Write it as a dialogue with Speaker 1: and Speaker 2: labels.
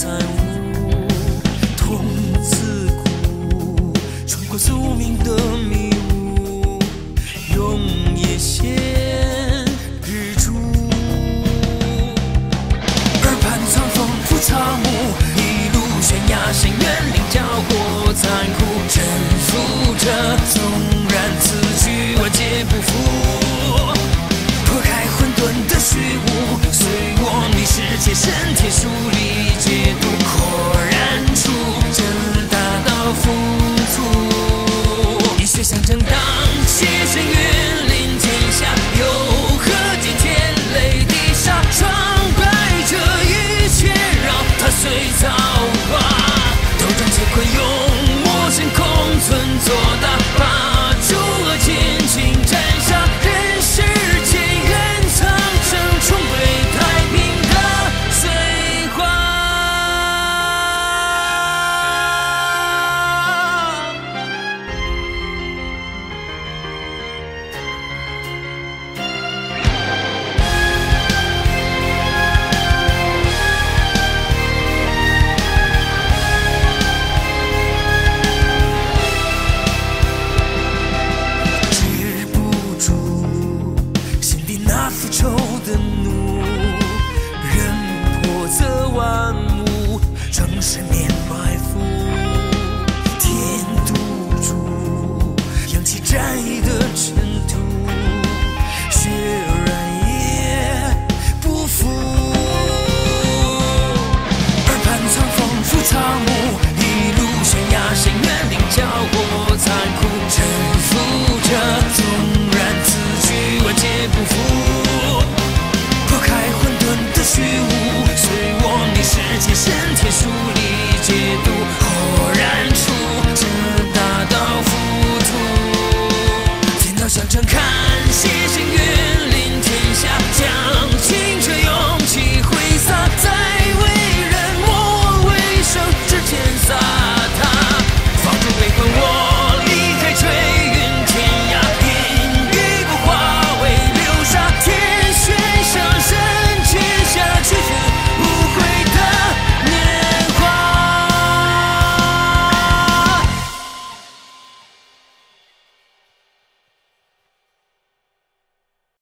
Speaker 1: 惨无，痛自苦，穿过宿命的迷雾，用眼线日出。耳畔苍风拂草木，一路悬崖深渊领教过残酷，征服着，纵然此去万劫不复。破开混沌的虚无，随我迷失切身铁树里解毒，豁然出真大道付出。以血相争当，血神云临天下，又何惊天雷地杀？创败这一切，让它随造化。斗转乾坤，用我神空存做大，把诸恶尽情斩杀。人世间愿苍生，重归太平的碎花。止不住心底那复仇的怒，人破则万物，正是面